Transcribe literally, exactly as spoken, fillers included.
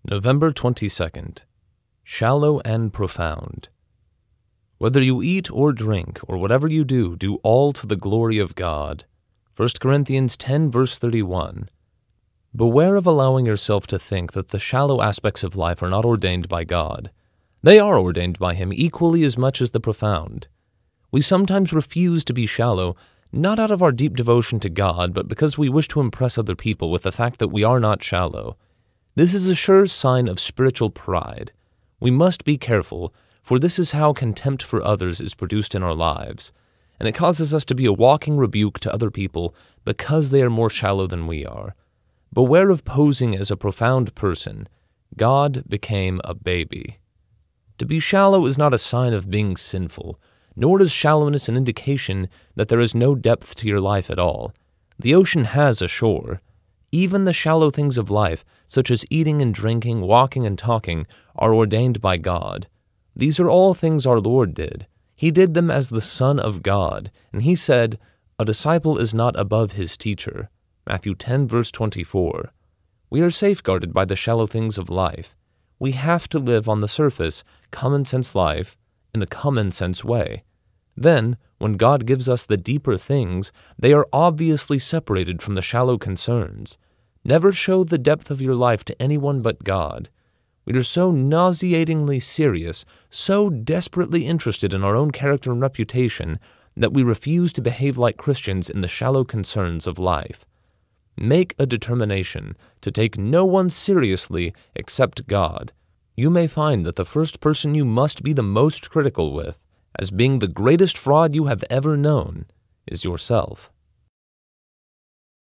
November twenty-second. Shallow and profound. Whether you eat or drink, or whatever you do, do all to the glory of God. First Corinthians ten, verse thirty-one. Beware of allowing yourself to think that the shallow aspects of life are not ordained by God. They are ordained by Him equally as much as the profound. We sometimes refuse to be shallow, not out of our deep devotion to God, but because we wish to impress other people with the fact that we are not shallow. This is a sure sign of spiritual pride. We must be careful, for this is how contempt for others is produced in our lives, and it causes us to be a walking rebuke to other people because they are more shallow than we are. Beware of posing as a profound person. God became a baby. To be shallow is not a sign of being sinful, nor is shallowness an indication that there is no depth to your life at all. The ocean has a shore. Even the shallow things of life, such as eating and drinking, walking and talking, are ordained by God. These are all things our Lord did. He did them as the Son of God, and He said, "A disciple is not above his teacher." Matthew ten, verse twenty-four. We are safeguarded by the shallow things of life. We have to live on the surface, common-sense life, in a common-sense way. Then, when God gives us the deeper things, they are obviously separated from the shallow concerns. Never show the depth of your life to anyone but God. We are so nauseatingly serious, so desperately interested in our own character and reputation, that we refuse to behave like Christians in the shallow concerns of life. Make a determination to take no one seriously except God. You may find that the first person you must be the most critical with, as being the greatest fraud you have ever known, is yourself.